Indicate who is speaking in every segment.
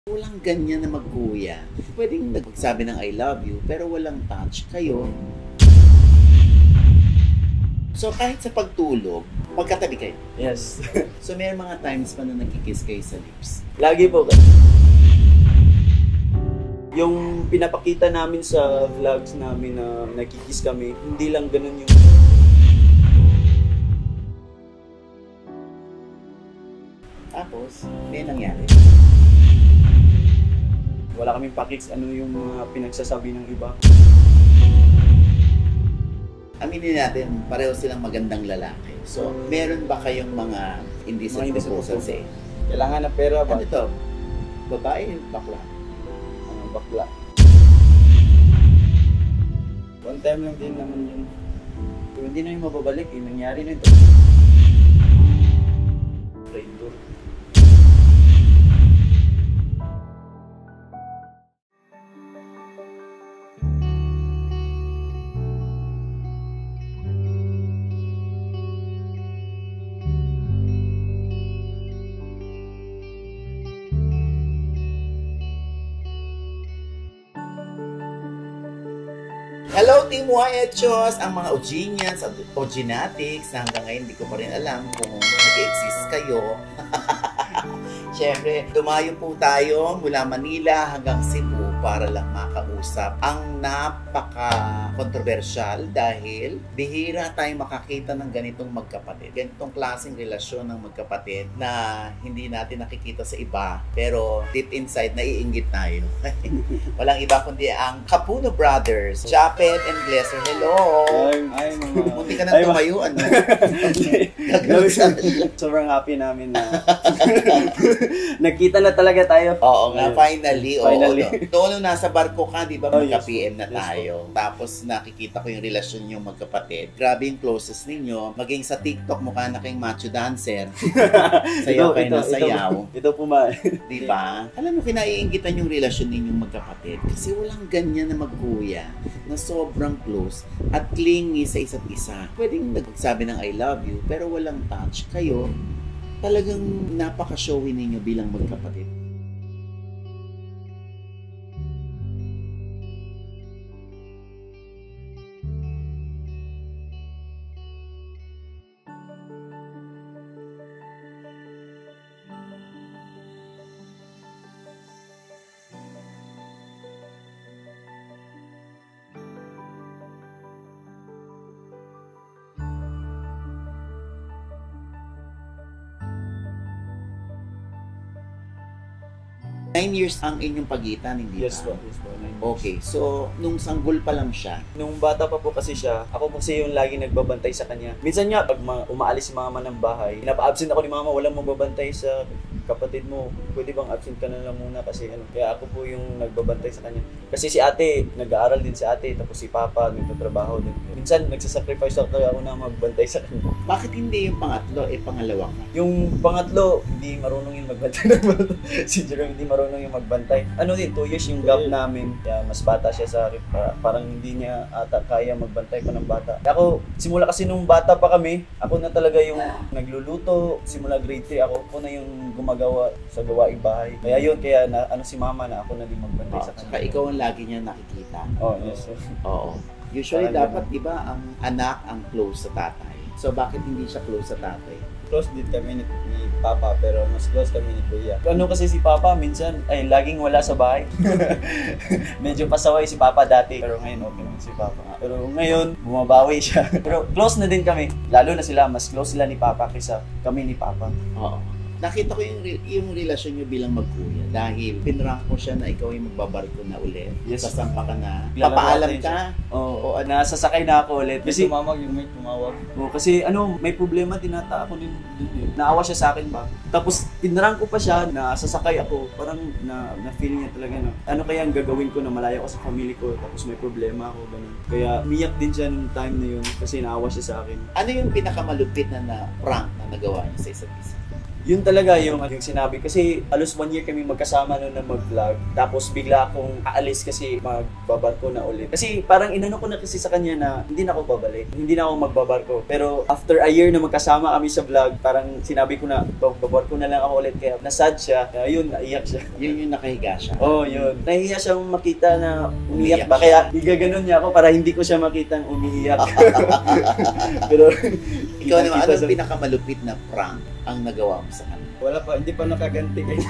Speaker 1: Walang ganyan na magkuya. Pwedeng nagsabi ng I love you, pero walang touch kayo. So kahit sa pagtulog, magkatabi kayo.
Speaker 2: Yes.
Speaker 1: So may mga times pa na nagkikiss kayo sa lips.
Speaker 2: Lagi po. Yung pinapakita namin sa vlogs namin na nagkikiss kami, hindi lang ganun yung...
Speaker 1: Tapos, may nangyari.
Speaker 2: Wala kaming pakits ano yung mga pinagsasabi ng iba.
Speaker 1: Aminin natin, pareho silang magandang lalaki. So, meron ba kayong mga indecent proposals eh?
Speaker 2: Kailangan na pera ba?
Speaker 1: Ano to? Babae, bakla?
Speaker 2: Bakla. One time lang din naman yun. Kung hindi na yung mababalik, nangyari na ito. Traitor.
Speaker 1: Hello Team Wayechos! Ang mga Ogenians at Ogenatics na hanggang ngayon hindi ko pa rin alam kung nag-exist kayo. Siyempre, dumayo po tayo mula Manila hanggang Cebu para lang makausap ang napaka-controversial dahil bihira tayong makakita ng ganitong magkapatid. Ganitong klaseng relasyon ng magkapatid na hindi natin nakikita sa iba pero deep inside naiinggit tayo. Walang iba kundi ang Capuno Brothers, Japet and Glesser. Hello!
Speaker 2: Ay, mga...
Speaker 1: Munti ka nang tumayo, ano?
Speaker 2: Sobrang happy namin na nagkita na talaga tayo.
Speaker 1: Oo nga, finally.
Speaker 2: Finally.
Speaker 1: Noon nung nasa barko ka, di ba, magka-PM na
Speaker 2: Yes,
Speaker 1: tayo. Tapos nakikita ko yung relasyon yung magkapatid. Grabe yung closest ninyo. Maging sa TikTok, mukha na kayong macho dancer. Sayaw kayo na sayaw.
Speaker 2: Ito po ma.
Speaker 1: Di ba? Alam mo, kinaiinggitan yung relasyon ninyong magkapatid. Kasi walang ganyan na magkuya na sobrang close at clingy sa isa't isa. Pwedeng nagsabi ng I love you, pero walang touch kayo. Talagang napaka-showy ninyo bilang magkapatid. Nine years ang inyong pagitan, hindi
Speaker 2: Yes
Speaker 1: ba?
Speaker 2: po. Yes po.
Speaker 1: Okay, so nung sanggol pa lang siya,
Speaker 2: Nung bata pa po kasi siya, ako kasi yung lagi nagbabantay sa kanya. Minsan nga, pag umaalis si mama ng bahay, pinapa-absent ako ni mama, walang magbabantay sa kapatid mo. Pwede bang absent ka na lang muna kasi ano. Kaya ako po yung nagbabantay sa kanya. Kasi si ate, nag-aaral din si ate, tapos si papa, nagtatrabaho din. Minsan, nagsasacrifice ako na magbantay sa kanya.
Speaker 1: bakit hindi yung pangatlo, pangalawa ka?
Speaker 2: Yung pangatlo, hindi marunong yung magbantay ng bata. Si Jerome hindi marunong yung magbantay. Ano din, 2 years yung gap namin. Kaya mas bata siya sa akin. Parang hindi niya ata kaya magbantay pa ng bata. Kaya ako, simula kasi nung bata pa kami, ako na talaga yung nagluluto. Simula grade 3, ako na yung gumagawa sa gawaing bahay. Kaya yun, kaya na, ano si mama na ako na din magbantay sa
Speaker 1: Saka
Speaker 2: kanya.
Speaker 1: ikaw ang lagi niya nakikita.
Speaker 2: Oh, yes.
Speaker 1: Oo. Usually
Speaker 2: Parang
Speaker 1: dapat, di ba, ang anak ang close sa tatay. So bakit hindi siya close sa tatay?
Speaker 2: Close din kami ni Papa, pero mas close kami ni Kuya. Ano kasi si Papa, minsan, ay laging wala sa bahay. Medyo pasaway si Papa dati, pero ngayon okay naman si Papa. Pero ngayon, bumabawi siya. Pero close na din kami. Lalo na sila, mas close sila ni Papa kaysa kami ni Papa.
Speaker 1: Oo. Nakita ko yung relasyon nyo bilang magkuya dahil pinrank ko siya na ikaw yung magbabarko na ulit.
Speaker 2: Yes.
Speaker 1: Sasampa ka na.
Speaker 2: Lalaro
Speaker 1: Papaalam
Speaker 2: natin
Speaker 1: ka.
Speaker 2: Oo, nasasakay na ako ulit.
Speaker 3: Kasi
Speaker 2: Kasi,
Speaker 3: tumawag yung may tumawag.
Speaker 2: kasi ano, may problema tinata ako din. Naawa siya sa akin ba? Tapos pinrank ko pa siya na sasakay ako. Parang na-feel niya talaga na ano kaya ang gagawin ko na malayo ako sa family ko tapos may problema ako ganun. Kaya umiyak din siya nung time na yun kasi naawa siya sa akin.
Speaker 1: Ano yung pinakamalupit na prank na nagawa niyo sa isa't isa?
Speaker 2: Yun talaga yung sinabi. Kasi halos 1 year kami magkasama noon na mag-vlog. Tapos bigla akong aalis kasi magbabarko na ulit. Kasi parang inano ko na kasi sa kanya na hindi na ako babalik. Hindi na ako magbabarko. Pero after a year na magkasama kami sa vlog, parang sinabi ko na magbabarko na lang ako ulit. Kaya nasad siya. Kaya yun, naiyak siya.
Speaker 1: Yun yung nakahiga siya.
Speaker 2: Oo, yun. Nahihiya siyang makita na umiiyak ba? Kaya gaganon niya ako para hindi ko siya makitang umiiyak. Pero
Speaker 1: Ikaw naman, anong pinakamalupit na prank ang nagawa mo sa kanya?
Speaker 2: wala pa, hindi pa nakaganti kayo.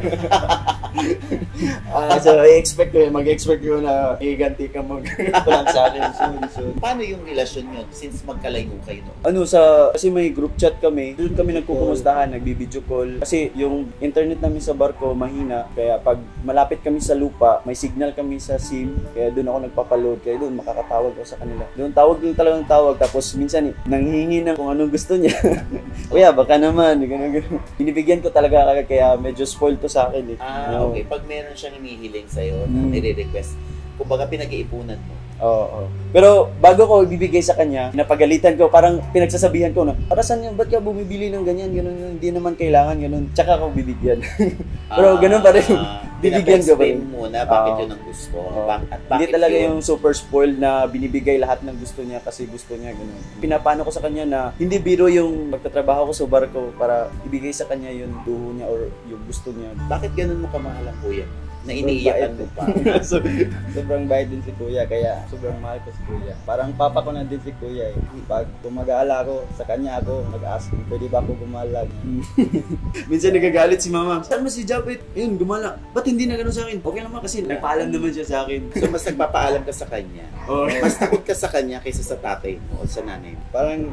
Speaker 2: So, mag-expect ko na iganti ka mag-prank sa akin soon.
Speaker 1: Paano yung relasyon nyo since magkalayo kayo noon?
Speaker 2: Kasi may group chat kami, doon kami nagkukumustahan, nagbi-video call. Kasi yung internet namin sa barko mahina, kaya pag malapit kami sa lupa, may signal kami sa SIM, kaya doon ako nagpapaload, kaya doon makakatawag ako sa kanila. Doon talagang tawag, tapos minsan nanghihingi na kung anong gusto niya. Kuya, baka naman, ganun. Binibigyan ko talaga kaya medyo spoiled to sa akin eh.
Speaker 1: Okay. Pag meron siyang hinihiling sa'yo na nire-request, kumbaga pinag-iipunan mo.
Speaker 2: Oo. Pero bago ko ibibigay sa kanya, napagalitan ko, parang pinagsasabihan ko na, para saan yan, ba't ka bumibili ng ganyan, ganun, hindi naman kailangan, ganun. Tsaka ako bibigyan. Pero ganun pa rin. Bibigyan ko pa rin.
Speaker 1: Muna, bakit yun ang gusto? At bakit
Speaker 2: hindi talaga
Speaker 1: yun?
Speaker 2: yung super spoiled na binibigay lahat ng gusto niya kasi gusto niya, ganun. Pinapano ko sa kanya na hindi biro yung pagtatrabaho ko sa barko para ibigay sa kanya yung duho niya or yung gusto niya.
Speaker 1: Bakit ganun mo kamahal ang kuya? Na iniiyakan mo pa.
Speaker 3: Sobrang bayad din si kuya, kaya sobrang mahal ko si kuya. Parang papa ko na din si kuya eh. Pag gumagala ako, sa kanya ako mag-ask, pwede ba ako gumalag?
Speaker 2: Minsan nagagalit si mama. Saan mo si Japet? Ayun, gumala. Ba't hindi na gano'n sa akin? Okay naman kasi nagpaalam naman siya sa akin.
Speaker 1: So mas nagpapaalam ka sa kanya.
Speaker 2: Oh.
Speaker 1: Mas takot ka sa kanya kaysa sa tatay mo o sa nanay mo.
Speaker 3: Parang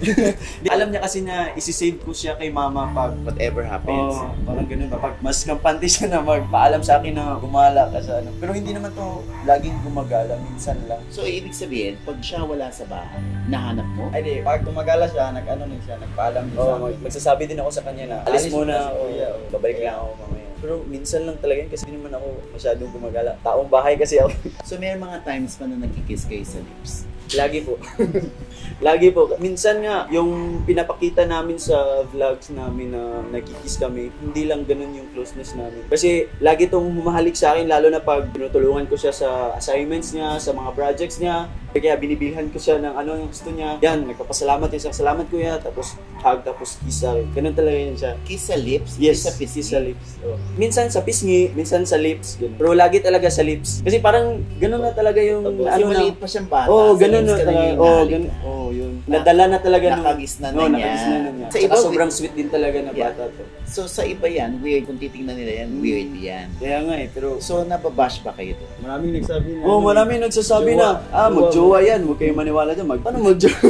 Speaker 2: Alam niya kasi na isi-save ko siya kay mama pag
Speaker 1: Whatever happens.
Speaker 2: parang ganun. Pag mas kampante siya na magpaalam sa akin na gumala ka sa ano. Pero hindi naman to laging gumagala. Minsan lang.
Speaker 1: So ibig sabihin, pag siya wala sa bahay, nahanap mo?
Speaker 3: ay di, pag gumagala siya, nag-ano din siya, nagpaalam din sa amin.
Speaker 2: Magsasabi din ako sa kanya na alis
Speaker 3: Alis
Speaker 2: muna
Speaker 3: muna si
Speaker 2: ako.
Speaker 3: kuya,
Speaker 2: Babalik lang ako mamaya. Pero minsan lang talaga yun kasi hindi naman ako masyadong gumagala. Taong bahay kasi ako.
Speaker 1: So may mga times pa na nagkikiss kayo sa lips.
Speaker 2: Lagi po. Lagi po. Minsan nga, yung pinapakita namin sa vlogs namin na nagkikiss kami, hindi lang ganun yung closeness namin. Kasi lagi itong humahalik sa akin, lalo na pag tinutulungan ko siya sa assignments niya, sa mga projects niya. Kaya binibilhan ko siya ng ano yung gusto niya. Yan, nagpapasalamat yun. Salamat kuya. Tapos hug, tapos kiss sa akin. Ganun talaga yun siya.
Speaker 1: Kiss sa lips?
Speaker 2: Yes,
Speaker 1: Kiss sa pisngi?
Speaker 2: kiss sa lips. Oh. Minsan sa pisngi, minsan sa lips. Ganun. Pero lagi talaga sa lips. Kasi parang ganun na talaga yung
Speaker 1: Tapos,
Speaker 2: ano
Speaker 1: yung maliit pa siyang bata.
Speaker 2: Oo,
Speaker 1: sa
Speaker 2: ganun
Speaker 1: lips
Speaker 2: na
Speaker 1: ka
Speaker 2: talaga.
Speaker 1: yung
Speaker 2: Oo,
Speaker 1: inahalik.
Speaker 2: ganun. Oo, yun. Nadala na talaga nung...
Speaker 1: Nakagis na
Speaker 2: Oo,
Speaker 1: niya.
Speaker 2: nakagis na niya.
Speaker 1: Sa
Speaker 2: Saka
Speaker 1: iba,
Speaker 2: sobrang sweet din talaga na
Speaker 1: Yeah.
Speaker 2: bata to.
Speaker 1: So sa iba yan, weird. Kung titingnan nila yan, weird yan.
Speaker 2: Kaya nga eh, pero...
Speaker 1: So nababash ba kayo doon?
Speaker 3: Maraming nagsabi na.
Speaker 2: Oo, maraming nagsasabi na, magjowa yan. Huwag kayong maniwala dyan. Ano magjowa?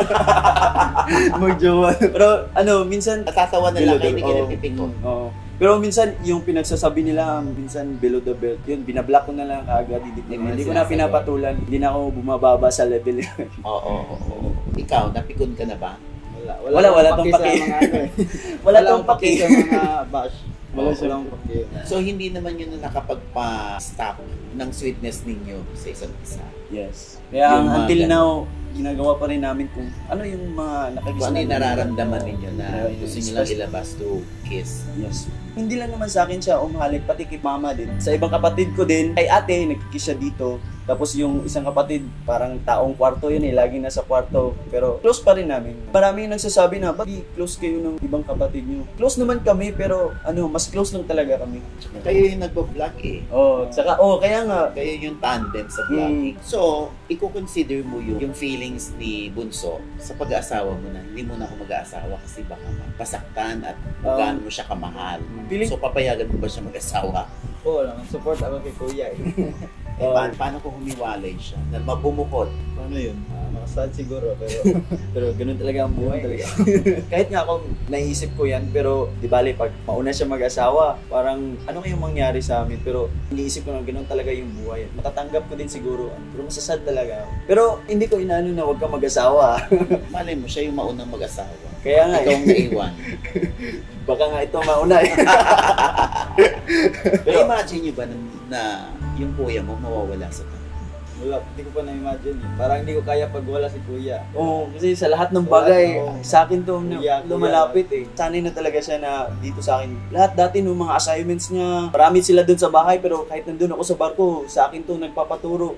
Speaker 2: Magjowa. Pero minsan...
Speaker 1: Natatawa na lang kayo, hindi kayo
Speaker 2: Oo.
Speaker 1: nagpipingon.
Speaker 2: Oo. Pero minsan, yung pinagsasabi nila, minsan below the belt, yun, binablock ko na lang kaagad. Hindi ko na pinapatulan. Hindi na ako bumababa sa level.
Speaker 1: Oo. Ikaw, napikon ka na ba?
Speaker 2: Wala tong paki. Wala tong paki.
Speaker 3: sa mga bash.
Speaker 2: Wala siya.
Speaker 3: Walang paki.
Speaker 1: So hindi naman yun na nakapagpa-stop ng sweetness ninyo sa isa't isa.
Speaker 2: Yes. Kaya
Speaker 1: Yung mga
Speaker 2: until
Speaker 1: ganun.
Speaker 2: now, ginagawa pa rin namin kung ano yung mga nakagis
Speaker 1: Kung ano yung
Speaker 2: namin.
Speaker 1: nararamdaman ninyo na
Speaker 2: Yeah,
Speaker 1: gusto
Speaker 2: yes.
Speaker 1: nyo lang ilabas to kiss.
Speaker 2: Yes. Hindi lang naman sa akin siya umahalik, pati kay mama din. Sa ibang kapatid ko din, kay ate, nagkikiss siya dito. Tapos yung isang kapatid, parang taong kwarto yun eh, laging nasa kwarto. Pero close pa rin namin. Marami yung nagsasabi na, ba't di close kayo ng ibang kapatid nyo? Close naman kami, pero mas close lang talaga kami.
Speaker 1: Kayo yung nagbo-vlog eh.
Speaker 2: Kaya nga,
Speaker 1: Kayo yung tandem sa vlogging. So, i-consider mo yung feelings ni Bunso sa pag-aasawa mo na hindi mo na ako mag-aasawa kasi baka pasaktan at gaano mo siya kamahal.
Speaker 2: feeling-
Speaker 1: So, papayagan mo ba siya mag-asawa?
Speaker 3: Oo lang, support ako kay kuya eh.
Speaker 1: Paano kung humiwalay siya? Na mabumukod?
Speaker 3: Paano yun? Nakasad siguro,
Speaker 2: pero ganun talaga ang buhay talaga. Kahit nga ako, naisip ko yan, pero di bali, pag mauna siya mag-asawa, parang ano kayong mangyari sa amin? Pero iniisip ko na ganun talaga yung buhay. Matatanggap ko din siguro, pero masasad talaga ako. Pero hindi ko inaano na huwag kang mag-asawa.
Speaker 1: Malay mo, siya yung maunang mag-asawa.
Speaker 2: Kaya nga,
Speaker 1: Ikaw ang naiwan.
Speaker 2: baka nga ito mauna eh.
Speaker 1: Pero imagine nyo ba na yung kuya mo mawawala sa tayo?
Speaker 3: Wala, hindi ko pa na-imagine eh. Parang hindi ko kaya pag wala si kuya.
Speaker 2: Oo, kasi sa lahat ng bagay,
Speaker 3: Oo.
Speaker 2: sa akin to
Speaker 3: Kuya,
Speaker 2: lumalapit eh. Sanay na talaga siya na dito sa akin. Lahat dati nung mga assignments niya, marami sila dun sa bahay, pero kahit nandun ako sa barko, sa akin to nagpapaturo.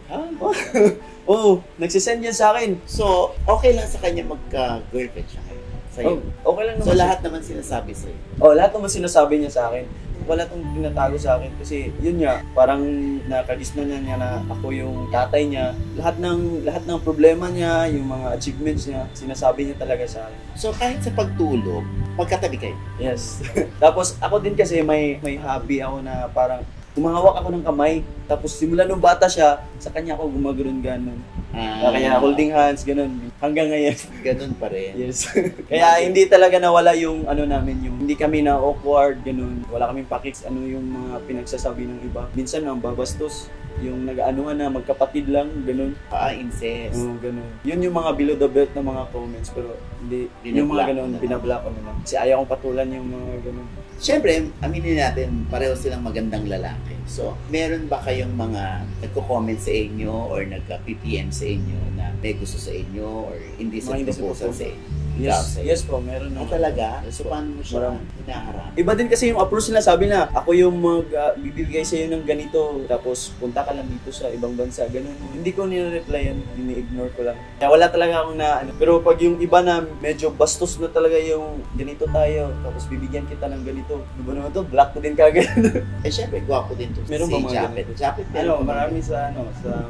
Speaker 2: Oo, nagsisend yan sa akin.
Speaker 1: So, okay lang sa kanya magka-girlfriend siya ngayon? Sa'yo?
Speaker 2: Okay lang naman.
Speaker 1: So,
Speaker 2: siya.
Speaker 1: lahat naman sinasabi sa'yo?
Speaker 2: Lahat naman sinasabi niya sa akin. Wala tong tinatago sa akin kasi yun nga, parang nakadisno niya na ako yung tatay niya. Lahat ng problema niya, yung mga achievements niya, sinasabi niya talaga sa akin.
Speaker 1: So, kahit sa pagtulog, magkatabi kayo?
Speaker 2: Yes. Tapos ako din kasi may hobby ako na parang humahawak ako ng kamay. Tapos simula nung bata siya, sa kanya ako gumagano'n-ganon. Kaya holding hands, ganun. Hanggang ngayon.
Speaker 1: Ganun pa rin.
Speaker 2: Yes. Kaya hindi talaga nawala yung ano namin, yung hindi kami na awkward, ganun. Wala kaming pakiks, ano yung mga pinagsasabi ng iba. Minsan ang babastos, yung nag-aanuhan na magkapatid lang, ganun.
Speaker 1: Incest.
Speaker 2: Oo, ganun. Yun yung mga below the belt na mga comments, pero hindi, yung mga ganun, binablock ko na lang. Kasi ayaw kong patulan yung mga ganun.
Speaker 1: Siyempre, aminin natin, pareho silang magandang lalaki. So, meron ba kayong mga nagko-comment sa inyo or nagka-PPM sa inyo na may gusto sa inyo or indecent proposal sa inyo?
Speaker 2: Yes po, meron naman.
Speaker 1: Talaga? So, paano mo siya hinaharap?
Speaker 2: Iba din kasi yung approach nila, sabi na, ako yung magbibigay sa iyo ng ganito, tapos punta ka lang dito sa ibang bansa, ganun. Hindi ko nire-replyan, ini-ignore ko lang. Kaya wala talaga akong na, pero pag yung iba na medyo bastos na talaga yung ganito tayo, tapos bibigyan kita ng ganito, diba naman to, block ko din kagad.
Speaker 1: Syempre, gwapo din to.
Speaker 2: Meron ba mga
Speaker 1: Japet? Japet,
Speaker 3: Marami sa mga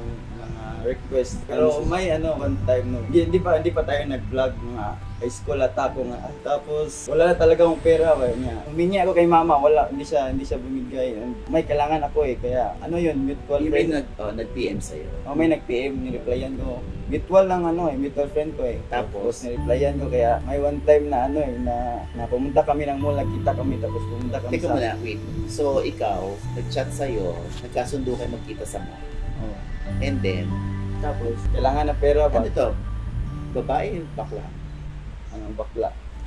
Speaker 3: request. Pero may one time no. Hindi pa tayo nag-vlog mga high school at ako nga. Tapos wala na talaga akong pera niya. Humingi ako kay mama, hindi siya bumigay. May kailangan ako kaya yun, mutual friend.
Speaker 1: Nag-PM sa'yo?
Speaker 3: May nag-PM, ni-replyan ko. Mutual lang mutual friend ko Tapos ni-replyan ko kaya may one time na na pumunta kami ng mall, nagkita kami tapos pumunta kami
Speaker 1: Teka muna, wait. So, ikaw, nag-chat sa'yo, nagkasundo kayo magkita sa mall. And then,
Speaker 3: tapos kailangan na pera ba?
Speaker 1: Ano to? Babae, bakla?
Speaker 3: Anong bakla?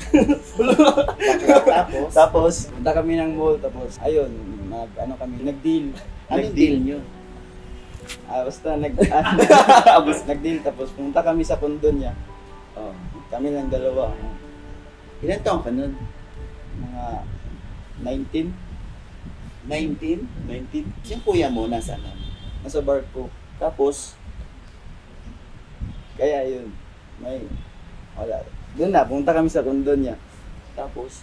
Speaker 1: Bakla,
Speaker 3: tapos punta kami ng mall, tapos ayun, nag-deal.
Speaker 1: Anong deal nyo?
Speaker 3: Basta nag-deal, tapos pumunta kami sa kondo niya. Kami lang dalawa.
Speaker 1: Ilan taong ka nun?
Speaker 3: Mga 19.
Speaker 1: 19?
Speaker 3: 19.
Speaker 1: Yung kuya mo, nasa ano?
Speaker 3: Nasa barko. Tapos, kaya yun, wala. Doon na, pumunta kami sa kondo niya. Tapos,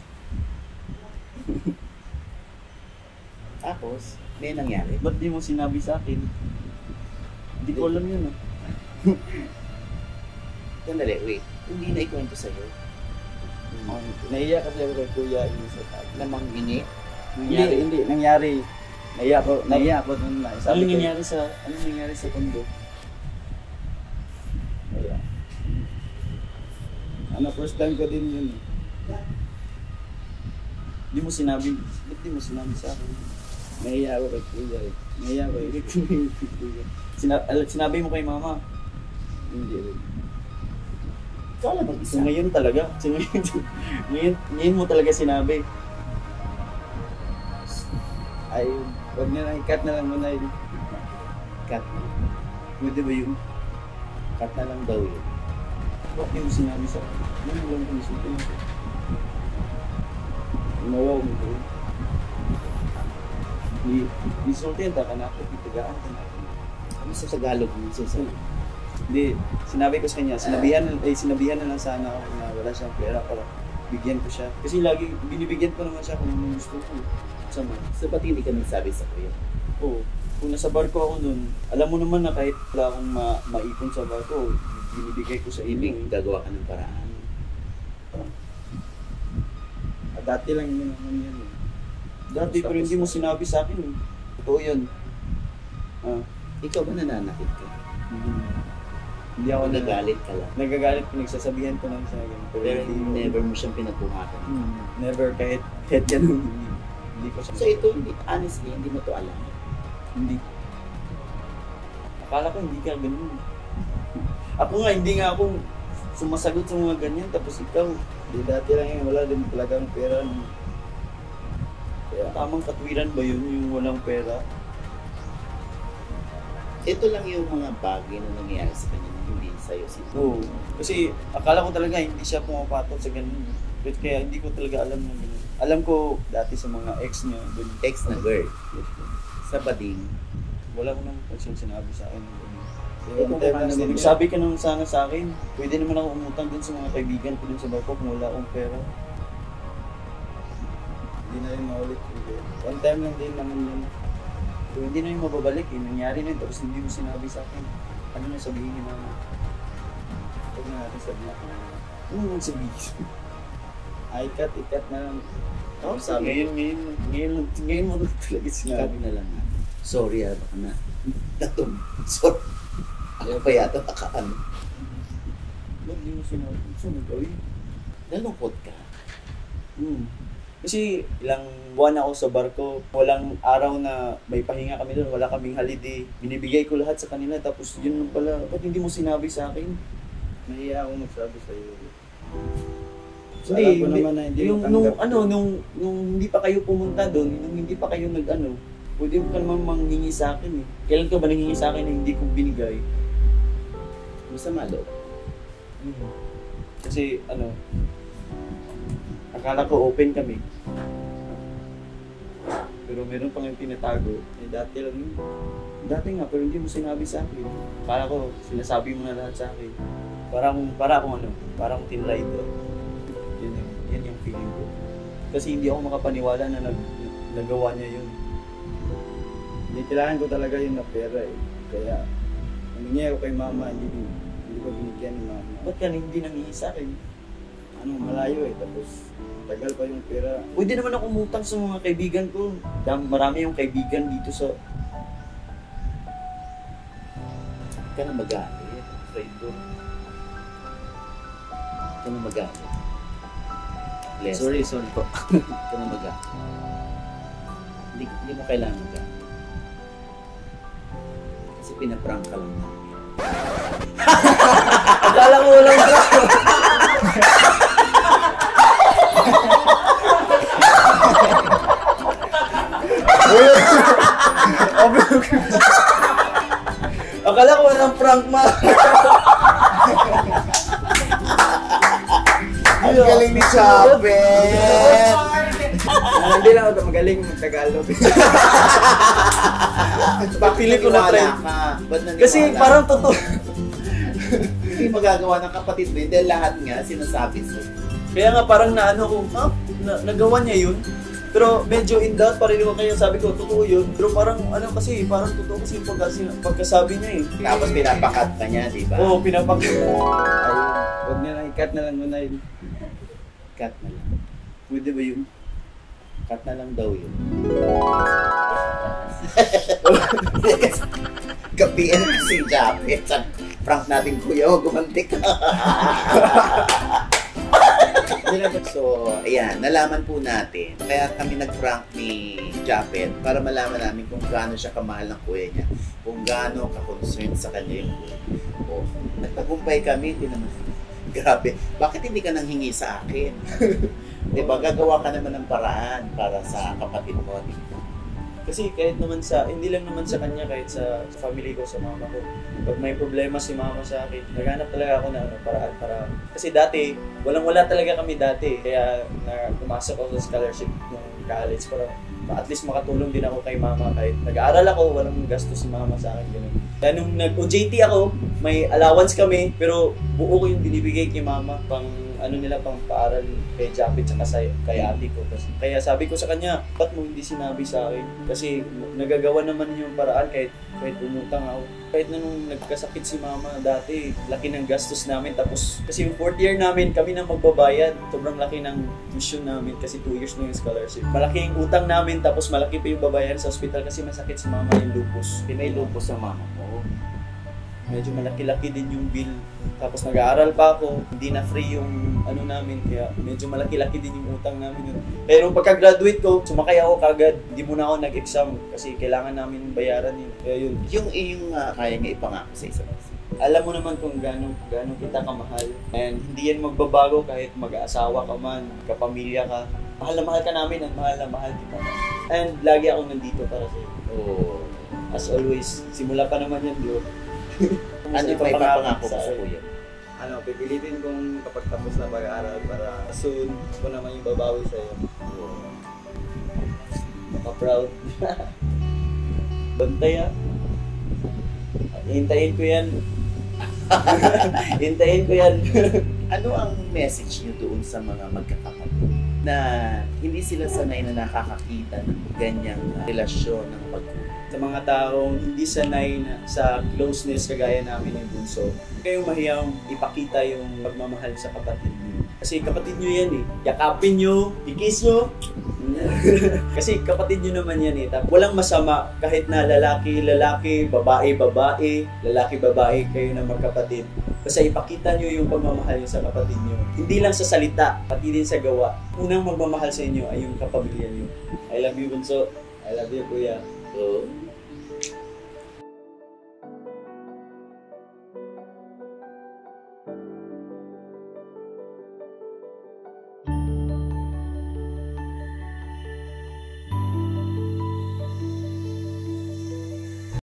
Speaker 1: may nangyari.
Speaker 2: Ba't di mo sinabi sa akin? Hindi ko alam yun.
Speaker 1: Sandali, wait. Hindi na ikwento sa'yo.
Speaker 3: Naiya kasi ako kay kuya yun sa tag.
Speaker 1: Namang gini?
Speaker 3: Hindi, nangyari. Naiya ako doon na.
Speaker 2: Anong nangyari sa kondo?
Speaker 3: Naiya. First time ko din yun.
Speaker 2: Di mo sinabi sa akin?
Speaker 3: Naiya ako kay kuya Naiya ako kay kuya.
Speaker 2: Sinabi mo kay mama?
Speaker 3: Hindi rin.
Speaker 1: Ikaw lang mag-isa.
Speaker 2: So ngayon talaga. Ngayon mo talaga sinabi.
Speaker 3: Ay, wag na lang, i-cut na lang muna yun.
Speaker 1: Cut.
Speaker 2: Pwede ba yun?
Speaker 1: Cut na lang daw yun.
Speaker 2: Bakit yung sinabi sa akin? Ano lang kung gusto ko?
Speaker 3: Umawaw mo ko.
Speaker 2: Isultin ka na ako, itigaan ka na ako.
Speaker 1: Ano sa Tagalog mo sasabi?
Speaker 2: Hindi, sinabi ko sa kanya, sinabihan na lang sana ako na wala siyang pera para bigyan ko siya. Kasi lagi, binibigyan ko naman siya kung ano gusto ko. Sama.
Speaker 1: So, ba't hindi ka nagsabi sa kuya?
Speaker 2: Oo. Kung nasa barko ako nun, alam mo naman na kahit wala akong maipon sa barko, binibigay ko sa
Speaker 1: Ibig
Speaker 2: inyo.
Speaker 1: gagawa ka ng paraan.
Speaker 3: Dati lang yun naman yun.
Speaker 2: Dati, pero hindi mo sinabi sa akin. Totoo yun.
Speaker 1: Ikaw ba nananakit ka?
Speaker 2: Hindi ako
Speaker 1: Nagagalit ka lang.
Speaker 2: Nagagalit ko, nagsasabihan ko lang sa akin.
Speaker 1: Pero never mo siyang pinagbuhakan.
Speaker 2: Never, kahit ganun. Hindi ko siya.
Speaker 1: So ito, honestly, hindi mo to alam.
Speaker 2: Hindi. Akala ko hindi ka ganun. Ako nga, hindi nga ako sumasagot sa mga ganyan. Tapos ikaw,
Speaker 3: Di dati lang yun, wala din talagang pera.
Speaker 2: tamang katwiran ba yun, yung walang pera?
Speaker 1: ito lang yung mga bagay na nangyayari sa kanya na hindi sa'yo
Speaker 2: Oo. Kasi akala ko talaga hindi siya pumapatol sa ganun. But kaya hindi ko talaga alam na ganun. Alam ko dati sa mga ex niya, ganun.
Speaker 1: Ex na girl. Sa bading.
Speaker 2: Wala ko naman pansiyang sinabi sa akin.
Speaker 3: One time lang din
Speaker 2: Sabi ka nung sana sa akin, pwede naman ako umutang dun sa mga kaibigan ko dun sa barko kung wala akong pera.
Speaker 3: Hindi na rin maulit. One time lang din naman yun.
Speaker 2: So, hindi na yung mababalik eh. Nangyari na yun, tapos hindi mo sinabi sa akin. Ano na sabihin ni mama?
Speaker 3: Huwag na natin sabihin.
Speaker 2: Ano naman sabihin?
Speaker 3: Ay, ikat na lang.
Speaker 2: Oh, ngayon mo na talaga
Speaker 1: Sabi
Speaker 2: sinabi.
Speaker 1: na lang na, sorry baka na. Sorry. Ako pa yata nakaano.
Speaker 2: Ba't di mo sinabi? Saan nagawin?
Speaker 1: Nalungkot ka.
Speaker 2: Kasi ilang buwan ako sa barko, walang araw na may pahinga kami doon, wala kaming holiday. Binibigay ko lahat sa kanila, tapos yun lang pala, ba't hindi mo sinabi sa akin?
Speaker 3: Nahiya akong magsabi sa'yo. So,
Speaker 2: Hindi,
Speaker 3: alam ko naman na hindi
Speaker 2: yung,
Speaker 3: matanggap.
Speaker 2: nung hindi pa kayo pumunta doon, nung hindi pa kayo pwede mo ka naman manghingi sa akin eh. Kailan ka ba nanghingi sa akin na hindi ko binigay?
Speaker 1: Masama loob.
Speaker 2: Kasi akala ko open kami. Pero meron pang yung tinatago.
Speaker 3: Dati lang yun.
Speaker 2: Dati nga, pero hindi mo sinabi sa akin. Akala ko, sinasabi mo na lahat sa akin. Para akong tinlight doon. Yan yung feeling ko. Kasi hindi ako makapaniwala na nagawa niya yun.
Speaker 3: Hindi kailangan ko talaga yun na pera eh. Kaya, humingi ako kay mama, hindi ko binigyan ni mama.
Speaker 2: Ba't ka hindi nangingi sa akin?
Speaker 3: Malayo eh, tapos tagal pa yung pera.
Speaker 2: Pwede naman ako umutang sa mga kaibigan ko. Marami yung kaibigan dito sa...
Speaker 1: Huwag ka na magalit.
Speaker 2: Fredo.
Speaker 1: Huwag ka na magalit. Bless.
Speaker 2: Sorry po.
Speaker 1: Huwag ka na magalit. Hindi mo kailangan magalit. Kasi pinaprank ka lang namin.
Speaker 2: Akala ko walang drama. Akala ko walang prank ma.
Speaker 1: Ang galing ni Chapet!
Speaker 3: Hindi lang ako magaling mag-Tagalog.
Speaker 2: Pili ko na trend.
Speaker 1: Ba't naniwala?
Speaker 2: Kasi parang totoo.
Speaker 1: Hindi magagawa ng kapatid mo, dahil lahat nga sinasabi sa'yo.
Speaker 2: Kaya nga parang naano ko, nagawa niya yun. Pero medyo in doubt pa rin ako, kaya sabi ko, totoo yun. Pero parang parang totoo kasi yung pagkasabi niya eh.
Speaker 1: Tapos pinapakat ka niya, di ba?
Speaker 2: Oo, pinapakat.
Speaker 3: Ayun, huwag na lang, i-cut na lang muna yun.
Speaker 1: Cut na lang.
Speaker 2: Pwede ba yun?
Speaker 1: Cut na lang daw yun. Gapiin na si Japet. Prank natin kuya, huwag gumantik. So, ayan, nalaman po natin. Kaya kami nag-prank ni Japet para malaman namin kung gaano siya kamahal ng kuya niya. Kung gaano ka-concerned sa kanya yung kuya. O, nagtagumpay kami, hindi naman. Grabe, bakit hindi ka nanghingi sa akin? Diba, gagawa ka naman ng paraan para sa kapatid mo. Diba?
Speaker 2: Kasi kahit naman hindi lang naman sa kanya, kahit sa family ko, sa mama ko. Pag may problema si mama sa akin, naghanap talaga ako ng paraan para... Kasi dati, walang-wala talaga kami dati. Kaya pumasok ako sa scholarship ng college para at least makatulong din ako kay mama. Kahit nag-aaral ako, walang gasto si mama sa akin. Ganun. Kaya nung nag-OJT ako, may allowance kami, pero buo ko yung binibigay kay mama pang pang paaral kay Japet at kay ate ko. Kaya sabi ko sa kanya, ba't mo hindi sinabi sa akin? Kasi nagagawa naman yung paraan kahit umutang ako. Kahit na nung nagkasakit si mama dati, laki ng gastos namin. Tapos kasi yung 4th year namin, kami na magbabayad. Sobrang laki ng tuition namin kasi 2 years na yung scholarship. Malaki yung utang namin, tapos malaki pa yung babayaran sa ospital kasi masakit si mama yung lupus.
Speaker 1: May lupus ang mama ko.
Speaker 2: Medyo malaki-laki din yung bill. Tapos nag-aaral pa ako, hindi na free yung namin, kaya medyo malaki-laki din yung utang namin yun. Kaya nung pagka-graduate ko, sumakay ako kagad. Hindi muna ako nag-exam kasi kailangan namin bayaran yun. Kaya yun.
Speaker 1: Yung kaya niya ipangako sa isa't isa.
Speaker 2: Alam mo naman kung gaano kita kamahal. And hindi yan magbabago kahit mag-aasawa ka man, kapamilya ka. Mahal na mahal ka namin at mahal na mahal kita. And lagi akong nandito para sa'yo.
Speaker 1: Oh.
Speaker 2: As always, simula pa naman yan, bro.
Speaker 1: Ano yung may papangako mo sa kuya?
Speaker 3: Pipilitin kong kapag tapos na pag-aaral para soon ko naman yung babawi sa'yo.
Speaker 2: Maka-proud. Bantay ah. Hintayin ko yan. Hintayin ko yan.
Speaker 1: Ano ang message niyo doon sa mga magkakapatid na hindi sila sanay na nakakakita ng ganyang relasyon ng pagkukulang?
Speaker 2: Sa mga taong hindi sanay na sa closeness kagaya namin ni Bunso, kayong mahiyang ipakita yung pagmamahal sa kapatid niyo. Kasi kapatid niyo yan eh. Yakapin niyo, i-kiss niyo. Kasi kapatid niyo naman yan eh. Walang masama kahit na lalaki, babae, lalaki, kayo na magkapatid. Basta ipakita niyo yung pagmamahal niyo sa kapatid niyo. Hindi lang sa salita, pati din sa gawa. Unang magmamahal sa inyo ay yung kapamilya niyo. I love you, Bunso.
Speaker 3: I love you, kuya.
Speaker 1: So,